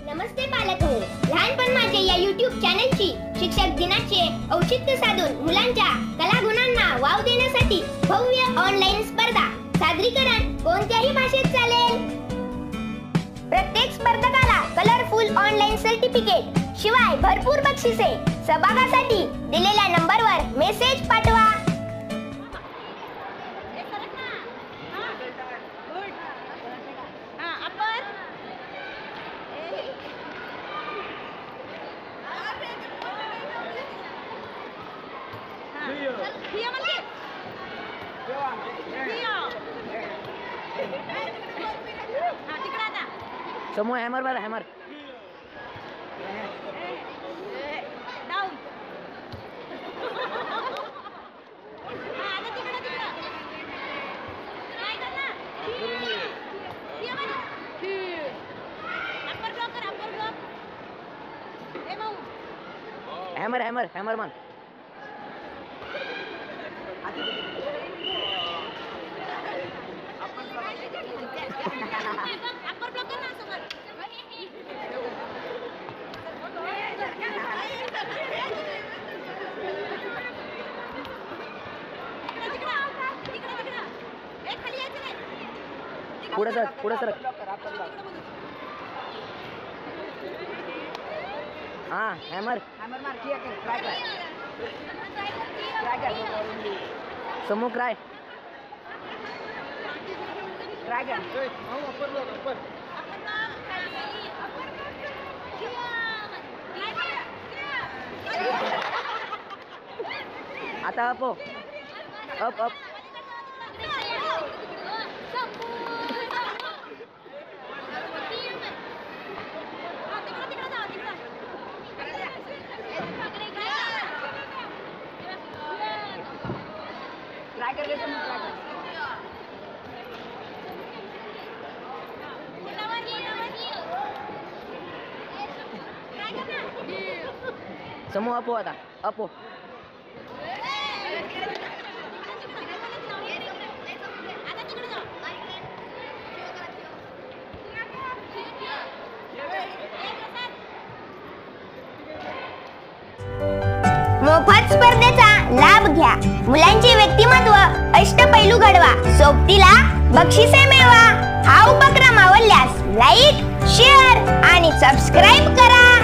नमस्ते पालक हो. लहानपण माझे या YouTube चॅनलची शिक्षक दिनाचे औचित्य साधून मुलांच्या कलागुणांना वाव देण्यासाठी भव्य ऑनलाईन स्पर्धा. सादरीकरण कोणत्याही भाषेत चालेल. प्रत्येक स्पर्धकाला कलरफुल ऑनलाईन सर्टिफिकेट शिवाय भरपूर बक्षिसे. सहभागासाठी दिलेल्या नंबरवर मेसेज पाठवा. समूह हॅमर मार हॅमर. हॅमर हॅमर हॅमर मान. पुढे सर पुढे सर. हाँ हैमर हैमर मार किया कर. ट्राई कर समूह ट्राई कर. आता अप अप अप. ट्राई कर समूह अपो आता अपो. मोफत स्पर्धेचा लाभ घ्या. मुलांचे व्यक्तिमत्व अष्टपैलू घडवा. सोबतीला बक्षिसे मिळवा. हा उपक्रम आवडल्यास लाईक, शेअर आणि सबस्क्राईब करा.